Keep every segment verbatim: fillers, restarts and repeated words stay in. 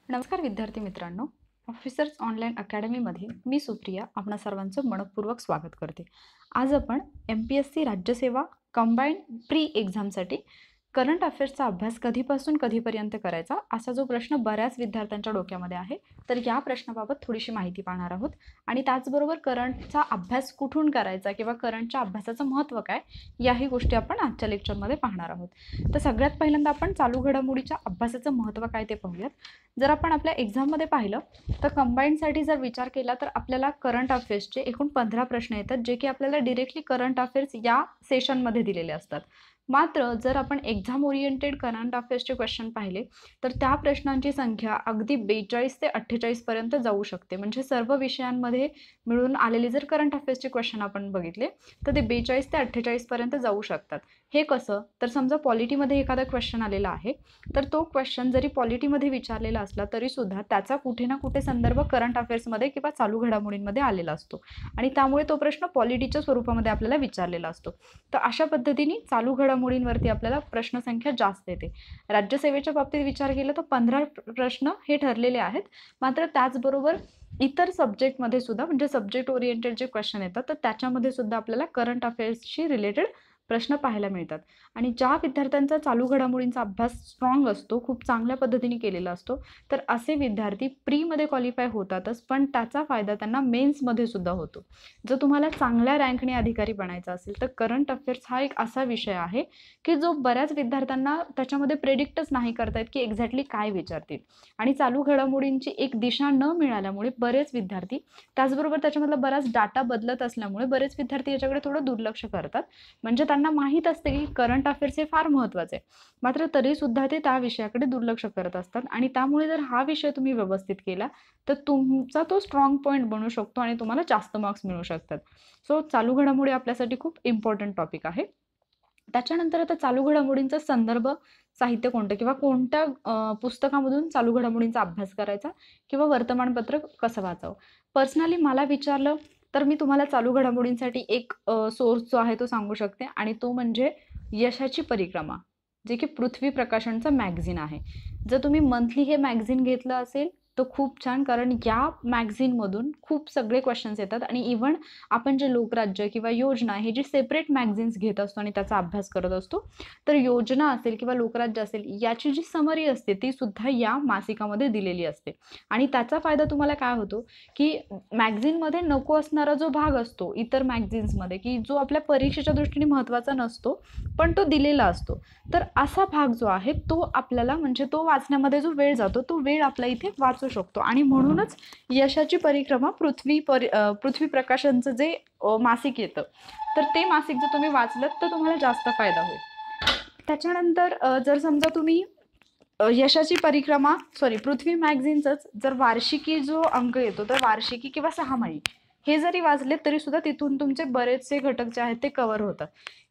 नमस्कार विद्यार्थी मित्रांनो, ऑफिसर्स ऑनलाईन अकॅडमीमध्ये मी सुप्रिया आपणा सर्वांचं मनपूर्वक स्वागत करते. आज आपण एम पी एस सी राज्यसेवा कंबाईंड प्री एक्झामसाठी करंट अफेअर्सचा अभ्यास कधीपासून कधीपर्यंत करायचा असा जो प्रश्न बऱ्याच विद्यार्थ्यांच्या डोक्यामध्ये आहे, तर या प्रश्नाबाबत थोडीशी माहिती पाहणार आहोत. आणि त्याचबरोबर करंटचा अभ्यास कुठून करायचा किंवा करंटच्या अभ्यासाचं महत्त्व काय याही गोष्टी आपण आजच्या लेक्चरमध्ये पाहणार आहोत. तर सगळ्यात पहिल्यांदा आपण चालू घडामोडीच्या अभ्यासाचं महत्त्व काय ते पाहूयात. जर आपण आपल्या एक्झाममध्ये पाहिलं तर कंबाईंडसाठी जर विचार केला तर आपल्याला करंट अफेअर्सचे एकूण पंधरा प्रश्न येतात, जे की आपल्याला डिरेक्टली करंट अफेअर्स या सेशनमध्ये दिलेले असतात. मात्र जर आपण एक्झाम ओरिएंटेड करंट अफेअर्सचे क्वेश्चन पाहिले तर त्या प्रश्नांची संख्या अगदी बेचाळीस ते अठ्ठेचाळीस पर्यंत जाऊ शकते. म्हणजे सर्व विषयांमध्ये मिळून आलेले जर करंट अफेअर्सचे क्वेश्चन आपण बघितले तर ते बेचाळीस ते अठ्ठेचाळीस पर्यंत जाऊ शकतात. हे कसं, तर समजा पॉलिटीमध्ये एखादा क्वेश्चन आलेला आहे तर तो क्वेश्चन जरी पॉलिटीमध्ये विचारलेला असला तरी सुद्धा त्याचा कुठे ना कुठे संदर्भ करंट अफेअर्समध्ये किंवा चालू घडामोडींमध्ये आलेला असतो आणि त्यामुळे तो प्रश्न पॉलिटीच्या स्वरूपामध्ये आपल्याला विचारलेला असतो. तर अशा पद्धतीने चालू घडामोडींवरती आपल्याला प्रश्न संख्या जास्त येते. राज्यसेवेच्या बाबतीत विचार केला तर पंधरा प्रश्न हे ठरलेले आहेत. मात्र त्याचबरोबर इतर सब्जेक्टमध्ये सुद्धा म्हणजे सब्जेक्ट ओरिएंटेड जे क्वेश्चन येतात तर त्याच्यामध्ये सुद्धा आपल्याला करंट अफेअर्सशी रिलेटेड प्रश्न पाहायला मिळतात. आणि ज्या विद्यार्थ्यांचा चालू घडामोडींचा अभ्यास स्ट्रॉंग असतो, खूप चांगल्या पद्धतीने केलेला असतो, तर असे विद्यार्थी प्रीमध्ये क्वालिफाय होतातच, पण त्याचा फायदा त्यांना मेन्समध्ये सुद्धा होतो. जर तुम्हाला चांगल्या रँकने अधिकारी बनायचा असेल तर करंट अफेअर्स हा एक असा विषय आहे की जो बऱ्याच विद्यार्थ्यांना त्याच्यामध्ये प्रेडिक्टच नाही करता येत की एक्झॅक्टली काय विचारतील. आणि चालू घडामोडींची एक दिशा न मिळाल्यामुळे बरेच विद्यार्थी, त्याचबरोबर त्याच्यामधला बराच डाटा बदलत असल्यामुळे बरेच विद्यार्थी याच्याकडे थोडं दुर्लक्ष करतात. म्हणजे त्यांना माहीत असते की करंट अफेअर्स हे फार महत्त्वाचे आहे, मात्र तरीसुद्धा ते त्या विषयाकडे दुर्लक्ष करत असतात. आणि त्यामुळे जर हा विषय तुम्ही व्यवस्थित केला तर तुमचा तो स्ट्रॉंग पॉईंट बनू शकतो आणि तुम्हाला जास्त मार्क्स मिळू शकतात. सो चालू घडामोडी आपल्यासाठी खूप इम्पॉर्टंट टॉपिक आहे. त्याच्यानंतर आता चालू घडामोडींचा संदर्भ साहित्य कोणतं किंवा कोणत्या पुस्तकामधून चालू घडामोडींचा अभ्यास करायचा किंवा वर्तमानपत्र कसं वाचावं. पर्सनली मला विचारलं तर मी तुम्हाला चालू घडामोडींसाठी एक सोर्स जो आहे तो सांगू शकते आणि तो म्हणजे यशाची परिक्रमा, जे की पृथ्वी प्रकाशनचं मॅगझिन आहे. जर तुम्ही मंथली हे मॅगझिन घेतलं असेल तर खूप छान, कारण या मॅगझिनमधून खूप सगळे क्वेश्चन्स येतात. आणि इव्हन आपण जे लोकराज्य किंवा योजना हे जे सेपरेट मॅगझिन्स घेत असतो आणि त्याचा अभ्यास करत असतो, तर योजना असेल किंवा लोकराज्य असेल याची जी समरी असते ती सुद्धा या मासिकामध्ये दिलेली असते. आणि त्याचा फायदा तुम्हाला काय होतो की मॅगझिनमध्ये नको असणारा जो भाग असतो इतर मॅगझिन्समध्ये, की जो आपल्या परीक्षेच्या दृष्टीने महत्त्वाचा नसतो पण तो दिलेला असतो, तर असा भाग जो आहे तो आपल्याला म्हणजे तो वाचण्यामध्ये जो वेळ जातो तो वेळ आपला इथे वाचू शकतो. आणि म्हणूनच यशाची परिक्रमा पृथ्वी परि पृथ्वी प्रकाशनचं जे मासिक येतं तर ते मासिक जर तुम्ही वाचलं तर तुम्हाला जास्त फायदा होईल. त्याच्यानंतर जर समजा तुम्ही यशाची परिक्रमा सॉरी पृथ्वी मॅगझिनचंच जर वार्षिकी जो अंक येतो तर वार्षिकी किंवा सहामाही हे जरी वाचले तरी सुद्धा तिथून तुमचे बरेचसे घटक जे आहेत ते कव्हर होतात.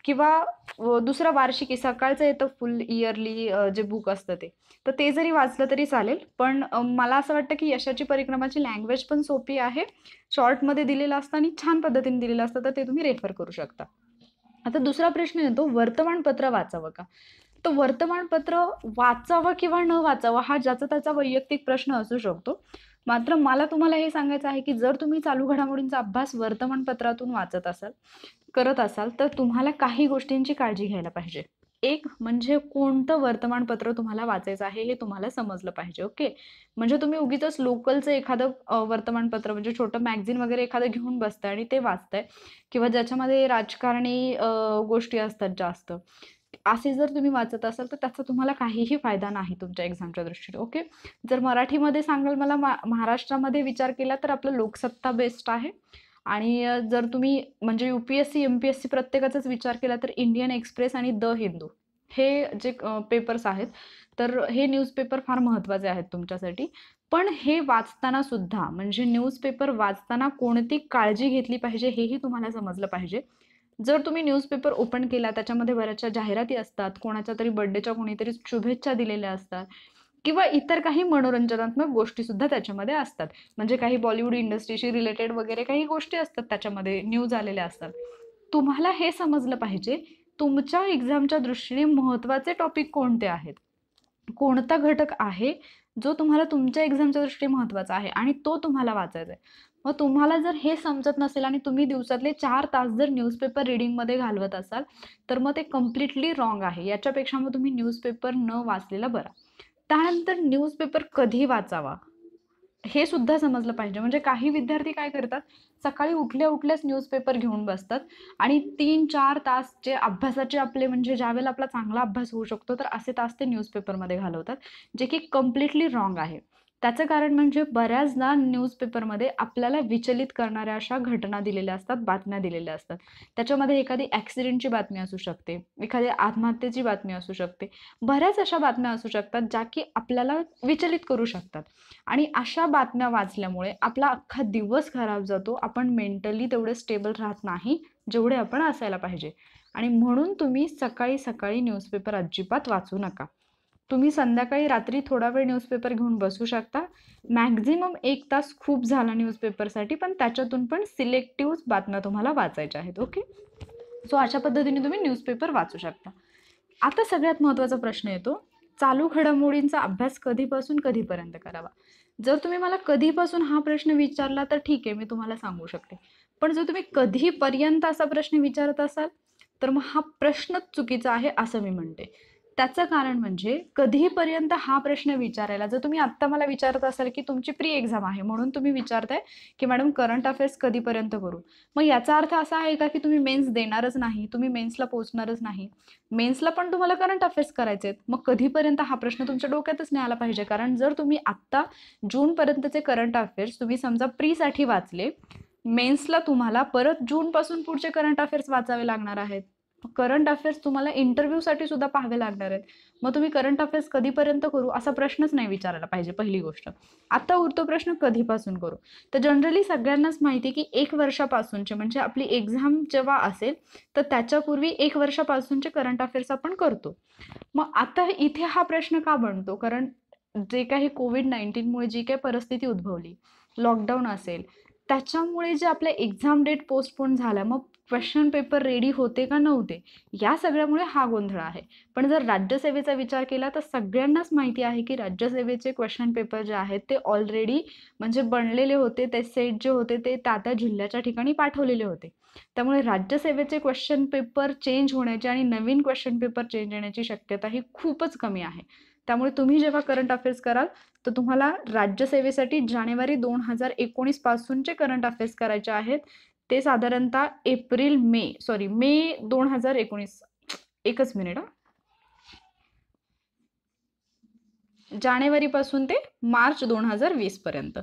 किंवा दुसरं वार्षिकी सकाळचं येतं फुल इयरली जे बुक असतं ते, तर ते जरी वाचलं तरी चालेल. पण मला असं वाटतं की यशाची परिक्रमाची लँग्वेज पण सोपी आहे, शॉर्टमध्ये दिलेलं असतं आणि छान पद्धतीने दिलेलं असतं, तर ते तुम्ही रेफर करू शकता. आता दुसरा प्रश्न येतो, वर्तमानपत्र वाचावं का. तर वर्तमानपत्र वाचावं किंवा न वाचावं हा ज्याचा त्याचा वैयक्तिक प्रश्न असू शकतो. मात्र मला तुम्हाला हे सांगायचं आहे की जर तुम्ही चालू घडामोडींचा अभ्यास वर्तमानपत्रातून वाचत असाल करत असाल तर तुम्हाला काही गोष्टींची काळजी घ्यायला पाहिजे. एक म्हणजे कोणतं वर्तमानपत्र तुम्हाला वाचायचं आहे हे तुम्हाला समजलं पाहिजे. ओके, म्हणजे तुम्ही उगीच लोकलचं एखादं वर्तमानपत्र म्हणजे छोटं मॅगझिन वगैरे एखादं घेऊन बसताय आणि ते वाचताय किंवा ज्याच्यामध्ये राजकारणी गोष्टी असतात जास्त, असे जर तुम्ही वाचत असाल तर त्याचा तुम्हाला काहीही फायदा नाही तुमच्या एक्झामच्या दृष्टीने. ओके, जर मराठीमध्ये सांगाल मला मा महाराष्ट्रामध्ये विचार केला तर आपलं लोकसत्ता बेस्ट आहे. आणि जर तुम्ही म्हणजे U P S C M P S C प्रत्येकाचाच विचार केला तर इंडियन एक्सप्रेस आणि द हिंदू हे जे पेपर्स आहेत तर हे न्यूजपेपर फार महत्त्वाचे आहेत तुमच्यासाठी. पण हे वाचताना सुद्धा म्हणजे न्यूजपेपर वाचताना कोणती काळजी घेतली पाहिजे हेही तुम्हाला समजलं पाहिजे. जर तुम्ही न्यूजपेपर ओपन केला त्याच्यामध्ये बऱ्याचशा जाहिराती असतात, कोणाच्या तरी बर्थडेच्या कोणीतरी शुभेच्छा दिलेल्या असतात किंवा इतर काही मनोरंजनात्मक गोष्टी सुद्धा त्याच्यामध्ये असतात. म्हणजे काही बॉलिवूड इंडस्ट्रीशी रिलेटेड वगैरे काही गोष्टी असतात, त्याच्यामध्ये न्यूज आलेल्या असतात. तुम्हाला हे समजलं पाहिजे तुमच्या एक्झामच्या दृष्टीने महत्त्वाचे टॉपिक कोणते आहेत. कोणता घटक आहे जो तुम्हाला तुमच्या एक्झामच्या दृष्टीने महत्त्वाचा आहे आणि तो तुम्हाला वाचायचा आहे. मग तुम्हाला जर हे समजत नसेल आणि तुम्ही दिवसातले चार तास जर न्यूजपेपर रीडिंगमध्ये घालवत असाल तर मग ते कम्प्लिटली रॉंग आहे. याच्यापेक्षा मग तुम्ही न्यूजपेपर न वाचलेला बरा. त्यानंतर न्यूजपेपर कधी वाचावा हे सुद्धा समजलं पाहिजे. म्हणजे काही विद्यार्थी काय करतात, सकाळी उठल्या उठल्याच न्यूजपेपर घेऊन बसतात आणि तीन चार तास जे अभ्यासाचे आपले म्हणजे ज्यावेळेला आपला चांगला अभ्यास होऊ शकतो तर असे तास ते न्यूजपेपरमध्ये घालवतात, जे की कम्प्लिटली रॉंग आहे. त्याचं कारण म्हणजे बऱ्याचदा न्यूजपेपरमध्ये आपल्याला विचलित करणाऱ्या अशा घटना दिलेल्या असतात, बातम्या दिलेल्या असतात. त्याच्यामध्ये एखादी ॲक्सिडेंटची बातमी असू शकते, एखादी आत्महत्येची बातमी असू शकते, बऱ्याच अशा बातम्या असू शकतात ज्या की आपल्याला विचलित करू शकतात. आणि अशा बातम्या वाचल्यामुळे आपला अख्खा दिवस खराब जातो. आपण मेंटली तेवढे स्टेबल राहत नाही जेवढे आपण असायला पाहिजे. आणि म्हणून तुम्ही सकाळी सकाळी न्यूजपेपर अजिबात वाचू नका. तुम्ही संध्याकाळी रात्री थोडा वेळ न्यूजपेपर घेऊन बसू शकता. मॅक्झिमम एक तास खूप झाला न्यूजपेपरसाठी, पण त्याच्यातून पण सिलेक्टिव्ह बातम्या तुम्हाला वाचायच्या आहेत. ओके, सो अशा पद्धतीने तुम्ही न्यूजपेपर वाचू शकता. आता सगळ्यात महत्त्वाचा प्रश्न येतो, चालू घडामोडींचा अभ्यास कधीपासून कधीपर्यंत करावा. जर तुम्ही मला कधीपासून हा प्रश्न विचारला तर ठीक आहे, मी तुम्हाला सांगू शकते. पण जर तुम्ही कधीपर्यंत असा प्रश्न विचारत असाल तर मग हा प्रश्नच चुकीचा आहे असं मी म्हणते. त्याचं कारण म्हणजे कधीपर्यंत हा प्रश्न विचारायला, जर तुम्ही आत्ता मला विचारत असाल की तुमची प्री एक्झाम आहे म्हणून तुम्ही विचारताय की मॅडम करंट अफेअर्स कधीपर्यंत करू, मग याचा अर्थ असा आहे का की तुम्ही मेन्स देणारच नाही, तुम्ही मेन्सला पोहोचणारच नाही. मेन्सला पण तुम्हाला करंट अफेअर्स करायचे आहेत, मग कधीपर्यंत हा प्रश्न तुमच्या डोक्यातच नाही आला पाहिजे. कारण जर तुम्ही आत्ता जूनपर्यंतचे करंट अफेअर्स तुम्ही समजा प्रीसाठी वाचले, मेन्सला तुम्हाला परत जूनपासून पुढचे करंट अफेअर्स वाचावे लागणार आहेत. करंट अफेअर्स तुम्हाला इंटरव्ह्यूसाठी सुद्धा पाहावे लागणार आहेत. मग तुम्ही करंट अफेअर्स कधीपर्यंत करू असा प्रश्नच नाही विचारायला पाहिजे. पहिली गोष्ट. आता उरतो प्रश्न कधीपासून करू. तर जनरली सगळ्यांनाच माहिती की एक वर्षापासूनचे म्हणजे आपली एक्झाम जेव्हा असेल तर त्याच्यापूर्वी एक वर्षापासूनचे करंट अफेअर्स आपण करतो. मग आता इथे हा प्रश्न का बनतो, कारण जे काही कोविड नाईन्टीनमुळे जी काही परिस्थिती उद्भवली, लॉकडाऊन असेल, त्याच्यामुळे जे आपल्या एक्झाम डेट पोस्टपोन झाल्या, मग क्वेश्चन पेपर रेडी होते का नव्हते, या सगळ्यामुळे हा गोंधळ आहे. पण जर राज्यसेवेचा विचार केला तर सगळ्यांनाच माहिती आहे की राज्यसेवेचे क्वेश्चन पेपर जे आहेत ते ऑलरेडी म्हणजे बनलेले होते. ते सेट जे होते ते त्या त्या जिल्ह्याच्या ठिकाणी पाठवलेले होते. त्यामुळे राज्यसेवेचे क्वेश्चन पेपर चेंज होण्याची आणि नवीन क्वेश्चन पेपर चेंज येण्याची शक्यता ही खूपच कमी आहे. त्यामुळे तुम्ही जेव्हा करंट अफेअर्स कराल तर तुम्हाला राज्यसेवेसाठी जानेवारी दोन हजार एकोणीस पासूनचे करंट अफेअर्स करायचे आहेत. ते साधारणतः एप्रिल मे सॉरी मे दोन हजार एकोणीस एकच मिनिट हा जानेवारी पासून ते मार्च दोन हजार वीस पर्यंत.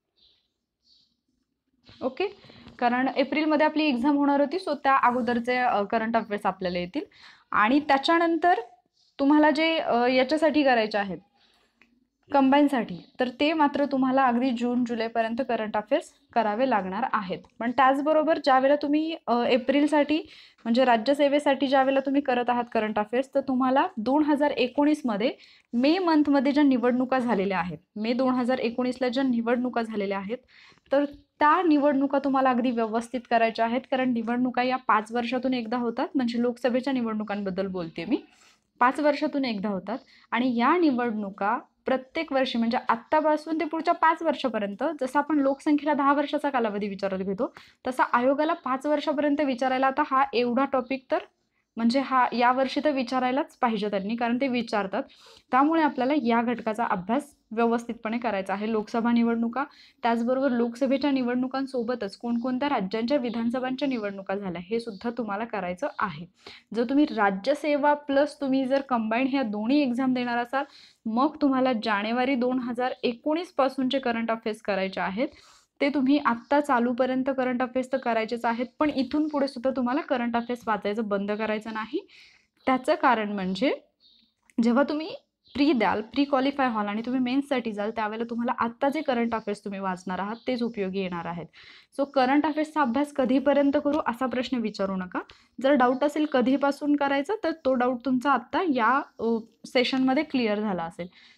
ओके, कारण एप्रिलमध्ये आपली एक्झाम होणार होती, सो त्या अगोदरचे करंट अफेअर्स आपल्याला येतील. आणि त्याच्यानंतर तुम्हाला जे याच्यासाठी करायचे आहेत कंबाईनसाठी, तर ते मात्र तुम्हाला अगदी जून जुलैपर्यंत करंट अफेअर्स करावे लागणार आहेत. पण त्याचबरोबर ज्यावेळेला तुम्ही एप्रिलसाठी म्हणजे राज्यसेवेसाठी ज्यावेळेला तुम्ही करत आहात करंट अफेअर्स, तर तुम्हाला दोन हजार एकोणीसमध्ये मे मंथमध्ये ज्या निवडणुका झालेल्या आहेत, मे दोन हजार एकोणीसला ज्या निवडणुका झालेल्या आहेत, तर त्या निवडणुका तुम्हाला अगदी व्यवस्थित करायच्या आहेत. कारण निवडणुका या पाच वर्षातून एकदा होतात, म्हणजे लोकसभेच्या निवडणुकांबद्दल बोलते मी, पाच वर्षातून एकदा होतात. आणि या निवडणुका प्रत्येक वर्षी म्हणजे आत्तापासून ते पुढच्या पाच वर्षापर्यंत, जसं आपण लोकसंख्येला दहा वर्षाचा कालावधी विचारायला घेतो तसा आयोगाला पाच वर्षापर्यंत विचारायला, आता हा एवढा टॉपिक तर म्हणजे हा या वर्षी तर विचारायलाच पाहिजे त्यांनी, कारण ते विचारतात. त्यामुळे आपल्याला या घटकाचा अभ्यास व्यवस्थितपणे करायचा आहे. लोकसभा निवडणुका, त्याचबरोबर लोकसभेच्या निवडणुकांसोबतच कोणकोणत्या राज्यांच्या विधानसभांच्या निवडणुका झाल्या हे सुद्धा तुम्हाला करायचं आहे. जर तुम्ही राज्यसेवा प्लस तुम्ही जर कंबाईन ह्या दोन्ही एक्झाम देणार असाल, मग तुम्हाला जानेवारी दोन हजार एकोणीस पासूनचे करंट अफेअर्स करायचे आहेत. ते तुम्ही आत्ता चालूपर्यंत करंट अफेअर्स तर करायचेच आहेत, पण इथून पुढे सुद्धा तुम्हाला करंट अफेअर्स वाचायचं बंद करायचं नाही. त्याचं कारण म्हणजे जेव्हा तुम्ही प्री द्याल, प्री क्वालिफाय व्हाल आणि तुम्ही मेन्ससाठी जाल, त्यावेळेला तुम्हाला आत्ता जे करंट अफेअर्स तुम्ही वाचणार आहात तेच उपयोगी येणार आहेत. सो करंट अफेअर्सचा अभ्यास कधीपर्यंत करू असा प्रश्न विचारू नका. जर डाऊट असेल कधीपासून करायचं तर तो डाऊट तुमचा आत्ता या सेशनमध्ये क्लिअर झाला असेल.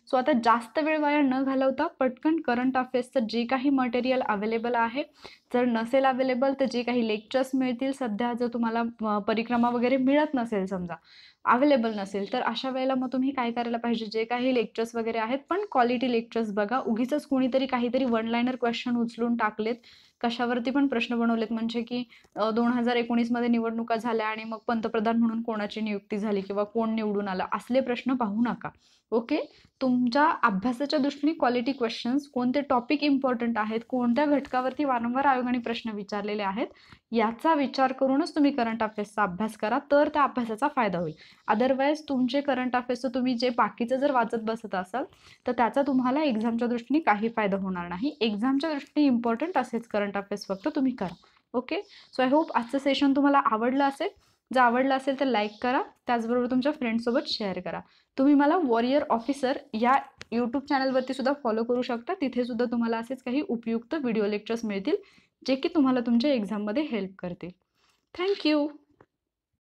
सो आता जास्त वेळ वाया न घालवता पटकन करंट अफेअर्सचं जे काही मटेरियल अवेलेबल आहे, जर नसेल अवेलेबल तर जे काही लेक्चर्स मिळतील सध्या, जर तुम्हाला परिक्रमा वगैरे मिळत नसेल, समजा अवेलेबल नसेल, तर अशा वेळेला मग तुम्ही काय करायला पाहिजे, जे काही लेक्चर्स वगैरे आहेत पण क्वालिटी लेक्चर्स बघा. उगीच कोणीतरी काहीतरी वन लाईनर क्वेश्चन उचलून टाकलेत, कशावरती पण प्रश्न बनवलेत, म्हणजे की दोन हजार एकोणीसमध्ये निवडणुका झाल्या आणि मग पंतप्रधान म्हणून कोणाची नियुक्ती झाली किंवा कोण निवडून आला, असले प्रश्न पाहू नका. ओके, तुमच्या अभ्यासाच्या दृष्टीने क्वालिटी क्वेश्चन्स, कोणते टॉपिक इम्पॉर्टंट आहेत, कोणत्या घटकावरती वारंवार आयोगाने प्रश्न विचारलेले आहेत, याचा विचार करूनच तुम्ही करंट अफेअर्सचा अभ्यास करा, तर त्या अभ्यासाचा फायदा होईल. अदरवाईज तुमचे करंट अफेअर्सचं तुम्ही जे बाकीचं जर वाचत बसत असाल तर त्याचा तुम्हाला एक्झामच्या दृष्टीने काही फायदा होणार नाही. एक्झामच्या दृष्टीने इम्पॉर्टंट असेच करंट अफेअर्स फक्त तुम्ही करा. ओके, सो आय होप आजचं सेशन तुम्हाला आवडलं असेल. जर आवडलं असेल तर लाईक करा, त्याचबरोबर तुमच्या फ्रेंड्ससोबत शेअर करा. तुम्ही मला वॉरियर ऑफिसर या यूट्यूब चॅनलवरती सुद्धा फॉलो करू शकता. तिथे सुद्धा तुम्हाला असेच काही उपयुक्त व्हिडिओ लेक्चर्स मिळतील, जे की तुम्हाला तुमच्या एक्झाममध्ये हेल्प करतील. थँक्यू.